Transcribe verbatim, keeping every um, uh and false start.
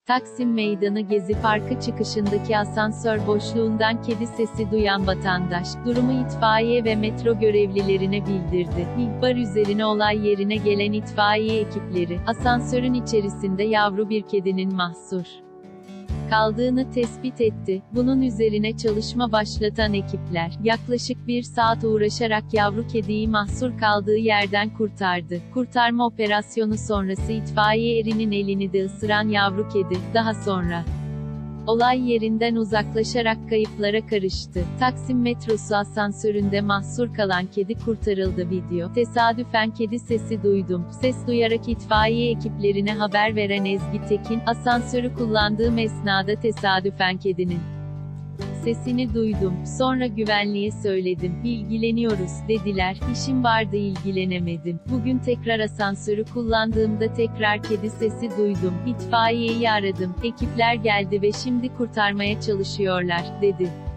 Taksim Meydanı Gezi Parkı çıkışındaki asansör boşluğundan kedi sesi duyan vatandaş, durumu itfaiye ve metro görevlilerine bildirdi. İhbar üzerine olay yerine gelen itfaiye ekipleri, asansörün içerisinde yavru bir kedinin mahsur kaldığını tespit etti. Bunun üzerine çalışma başlatan ekipler, yaklaşık bir saat uğraşarak yavru kediyi mahsur kaldığı yerden kurtardı. Kurtarma operasyonu sonrası itfaiye erinin elini de ısıran yavru kedi, daha sonra olay yerinden uzaklaşarak kayıplara karıştı. Taksim metrosu asansöründe mahsur kalan kedi kurtarıldı. Video, tesadüfen kedi sesi duydum. Ses duyarak itfaiye ekiplerine haber veren Ezgi Tekin, asansörü kullandığım esnada tesadüfen kedinin sesini duydum. Sonra güvenliğe söyledim. İlgileniyoruz, dediler. İşim vardı, ilgilenemedim. Bugün tekrar asansörü kullandığımda tekrar kedi sesi duydum. İtfaiyeyi aradım. Ekipler geldi ve şimdi kurtarmaya çalışıyorlar, dedi.